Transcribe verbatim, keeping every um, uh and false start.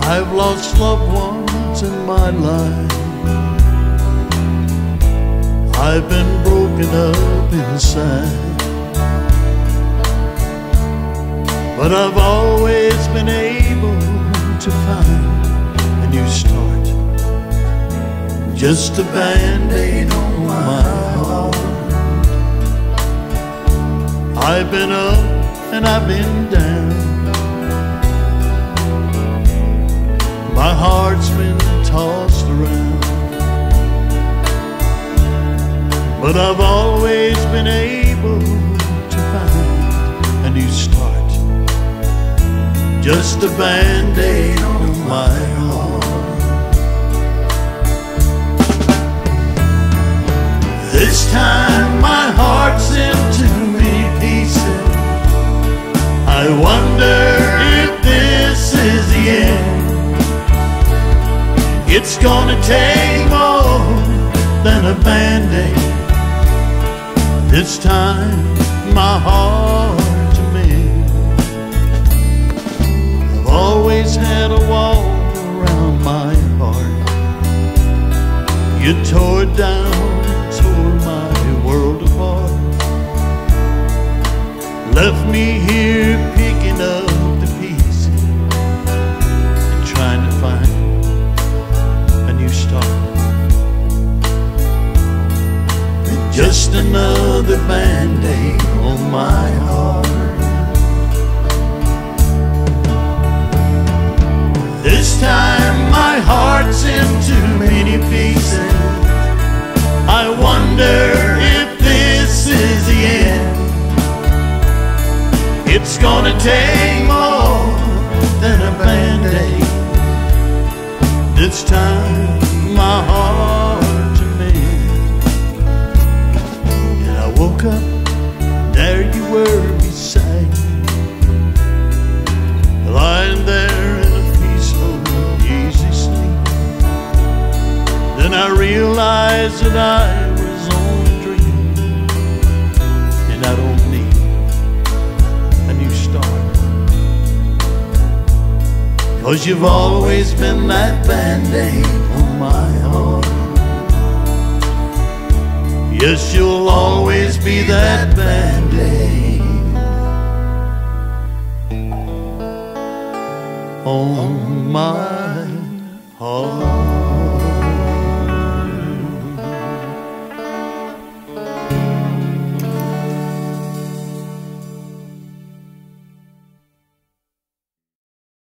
I've lost loved ones in my life. I've been broken up inside, but I've always been able to find a new start. Just a band-aid on my heart. I've been up and I've been down. My heart's been tossed around, but I've always been able to find a new start. Just a band-aid on my heart. This time my heart's in too many pieces. I wonder if this is the end. It's gonna take more than a band-aid. This time my heart to mend. I've always had a wall around my heart. You tore it down, tore my world apart, left me here picking up the pieces and trying to find a new start. And just another band-aid on my heart. This time my heart's in too many pieces. I wonder if this is the end. It's gonna take more than a band-aid. This time my heart to mend. And I woke up, there you were beside me, lying there in a peaceful, easy sleep. Then I realized that I was only dreaming, and I don't need a new start. 'Cause you've always been that band-aid on my heart. Yes, you'll always be that band-aid on my heart.